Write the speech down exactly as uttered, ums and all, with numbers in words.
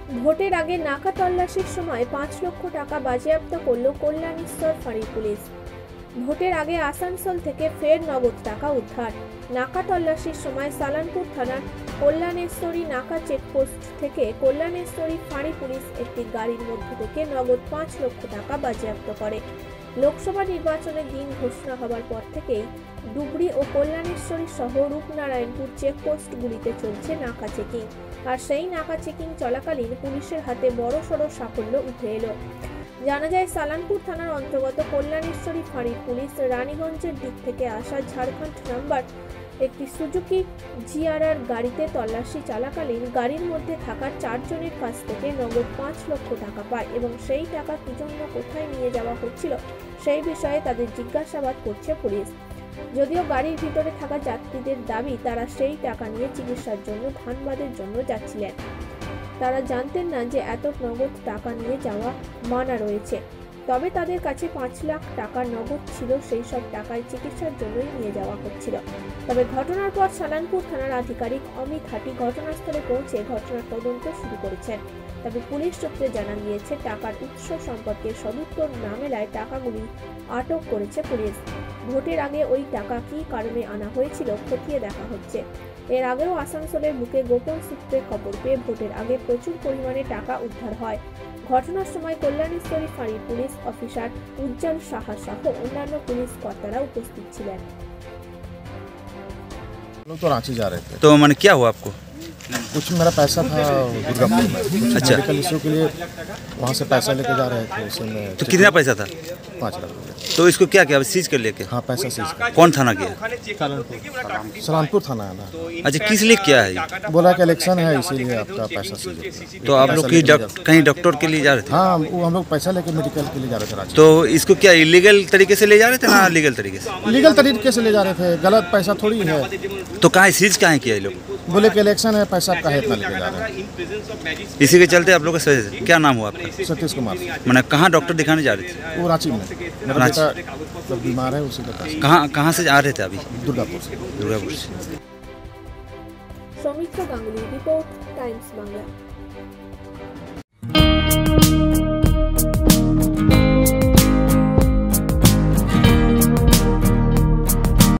ভোটের আগে নাকা তল্লাশির সময় পাঁচ লক্ষ টাকা বাজেয়াপ্ত করল কল্যাণেশ্বর ফাঁড়ির পুলিশ। ভোটের আগে আসানসোল থেকে ফের নগদ টাকা উদ্ধার। নাকা তল্লাশির সময় সালানপুর থানার কল্যাণেশ্বরী নাকা চেকপোস্ট থেকে কল্যাণেশ্বরী ফাঁড়ি পুলিশ একটি গাড়ির মধ্য থেকে নগদ পাঁচ লক্ষ টাকা বাজেয়াপ্ত করে। লোকসভা নির্বাচনের দিন ঘোষণা হবার পর থেকেই ডুবরি ও কল্যাণেশ্বরী সহ রূপনারায়ণপুর চেকপোস্টগুলিতে চলছে নাকা চেকিং, আর সেই নাকা চেকিং চলাকালীন পুলিশের হাতে বড়সড় সাফল্য উঠে এলো। জানা যায়, সালানপুর থানার অন্তর্গত কল্যাণেশ্বরী ফাঁড়ির পুলিশ রানীগঞ্জের দিক থেকে আসা ঝাড়খণ্ড নাম্বার একটি সুজুকি জিআরআর গাড়িতে তল্লাশি চলাকালীন গাড়ির মধ্যে থাকা চারজনের কাছ থেকে নগদ পাঁচ লক্ষ টাকা পায় এবং সেই টাকা কি জন্য কোথায় নিয়ে যাওয়া হচ্ছিল সেই বিষয়ে তাদের জিজ্ঞাসাবাদ করছে পুলিশ। যদিও গাড়ির ভিতরে থাকা যাত্রীদের দাবি তারা সেই টাকা নিয়ে চিকিৎসার জন্য ধানবাদের জন্য যাচ্ছিলেন। তারা জানতেন না যে এত নগদ টাকা নিয়ে যাওয়া মানা রয়েছে। তবে তাদের কাছে পাঁচ লাখ টাকা নগদ ছিল, সেই সব টাকায় চিকিৎসার জন্যই নিয়ে যাওয়া হচ্ছিল। তবে ঘটনার পর সালানপুর থানার আধিকারিক অমিত হাটি ঘটনাস্থলে পৌঁছে ঘটনার তদন্ত শুরু করেছেন। তবে পুলিশ সূত্রে জানা গিয়েছে, টাকার উৎস সম্পর্কে সদুত্তর না মেলায় টাকাগুলি আটক করেছে পুলিশ। ভোটের আগে ওই টাকা কী কারণে আনা হয়েছিল খতিয়ে দেখা হচ্ছে। এর আগেও আসানসোলের বুকে গোপন সূত্রে খবর পেয়ে ভোটের আগে প্রচুর পরিমাণে টাকা উদ্ধার হয়। ঘটনার সময় কল্যাণেশ্বরী ফাঁড়ির পুলিশ অফিসার উজ্জ্বল সাহা সহ অন্যান্য পুলিশ কর্তারা উপস্থিত ছিলেন। लोग तो रांची जा रहे थे। तो मैंने क्या हुआ आपको? कुछ मेरा पैसा था दुर्गापुर में, अच्छा। मेडिकल इशू के लिए वहाँ से पैसा लेके जा रहे थे। उसमें तो कितना पैसा था? पाँच लाख रुपये। तो इसको क्या किया, सीज कर लेके? हाँ, पैसा सीज कर। कौन थाना किया? सलानपुर थाना है ना। अच्छा, किस लिए क्या है? बोला कि इलेक्शन है इसीलिए आपका पैसा सीज है। तो आप लोग की डॉक- कहीं डॉक्टर के लिए जा रहे थे? हाँ, वो हम लोग पैसा लेके मेडिकल के लिए जा रहे थे रांची। तो इसको क्या इलीगल तरीके से ले जा रहे थे ना लीगल तरीके से? लीगल तरीके से ले जा रहे थे, गलत पैसा थोड़ी है। तो कहाँ सीज कहाँ किया ये लोग? बोले कि इलेक्शन है, पैसा काहे इतना लेके जा रहे हैं। इसी के चलते आप लोग का सही- क्या नाम हुआ आपका? सतीश कुमार, मैंने कहाँ डॉक्टर दिखाने जा रहे थे? वो रांची में। मेरा रांची। बेटा जब बीमार है उसी का पास कहाँ कहाँ से आ रहे थे अभी? दुर्गापुर से। दुर्गापुर से। Soumitra Ganguly, report, Times Bangla.